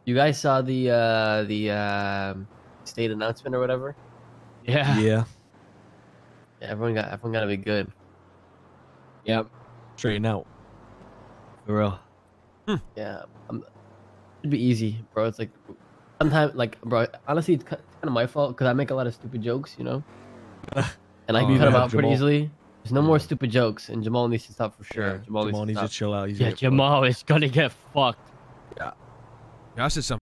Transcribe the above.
You guys saw the state announcement or whatever? Yeah. Yeah. Yeah, everyone got to be good. Yep. Straighten out. For real. Yeah, it'd be easy, bro. It's like sometimes, like, bro. Honestly, it's kind of my fault because I make a lot of stupid jokes, you know, and I Oh, can cut yeah, them out pretty Jamal. easily. There's no more stupid jokes, and Jamal needs to stop for sure. Yeah, Jamal needs to stop. chill out. He's Yeah, gonna get Jamal is gonna get fucked. Yeah, I said something.